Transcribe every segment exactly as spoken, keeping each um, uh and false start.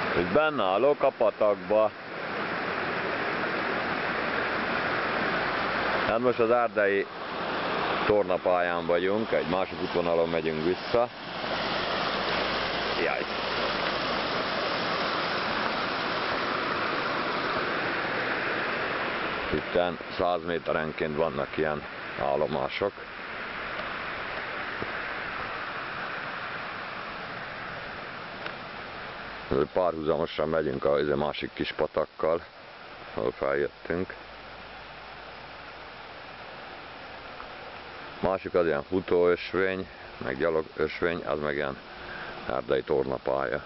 hogy benne állok a patakba. Hát most az Árdai tornapályán vagyunk, egy másik útvonalon megyünk vissza. Jaj! Itten száz méterenként vannak ilyen állomások. Párhuzamosan megyünk a másik kis patakkal, ahol feljöttünk. Másik az ilyen futóösvény, meg gyalogösvény, az meg ilyen árdai tornapálya.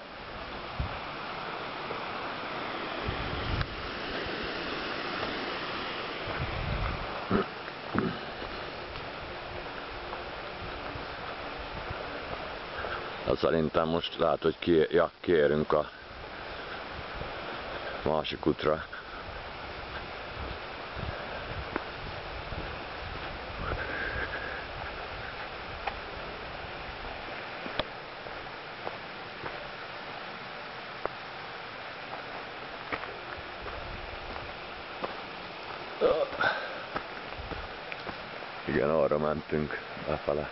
Hát szerintem most lehet, hogy ki, ja, kiérünk a másik útra. Igen, arra mentünk lefele.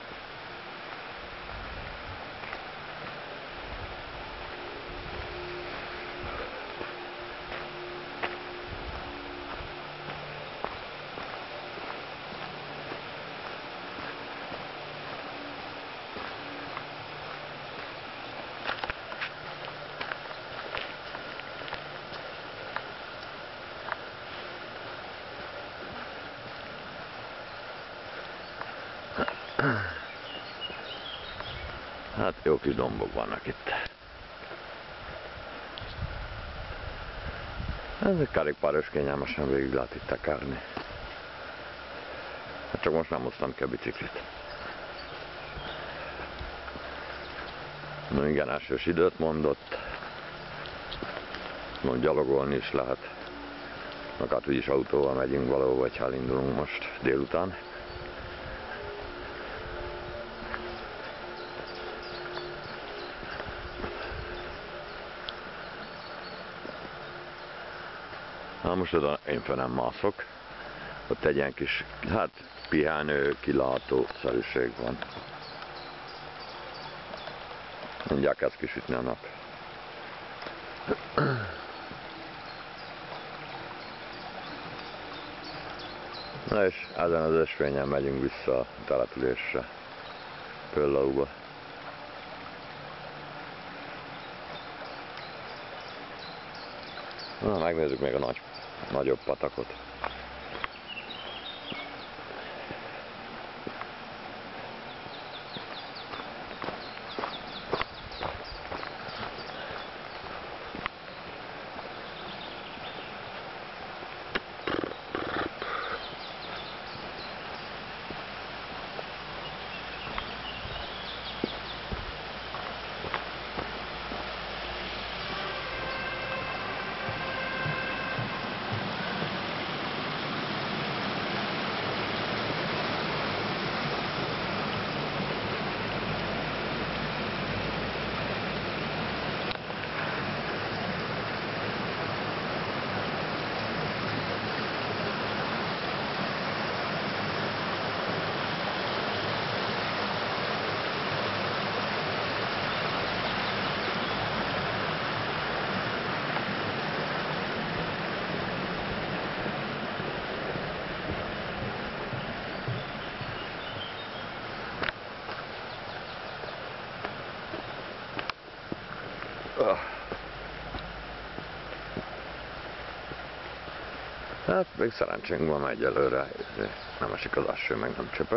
Hát jó kis dombok vannak itt. Ez egy kerékpáros kényelmesen végig lehet itt tekerni. Hát csak most nem hoztam ki a biciklit. No igen, elsős időt mondott. No, gyalogolni is lehet. Meg hát úgyis autóval megyünk valahol, vagy ha elindulunk most délután. Na most oda én fel nem mászok, ott egy ilyen kis, hát pihenő, kilátó szerűség van. Mindjárt kezd kisütni a nap. Na és ezen az ösvényen megyünk vissza a településre, Pöllauba. Na, megnézzük még a nagy, nagyobb patakot. Hát még szerencsénk van egyelőre, nem esik az eső, meg nem csöpög.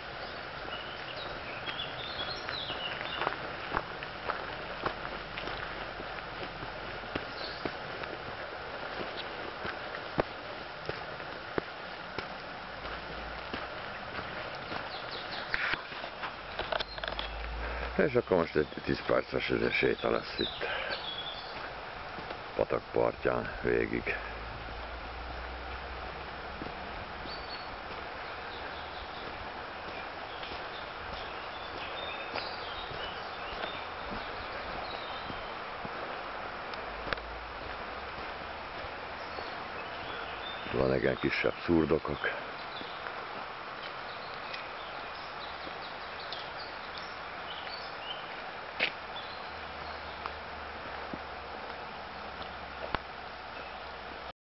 És akkor most egy tíz perces séta lesz itt patak partján végig. Van egy kisebb szurdokok.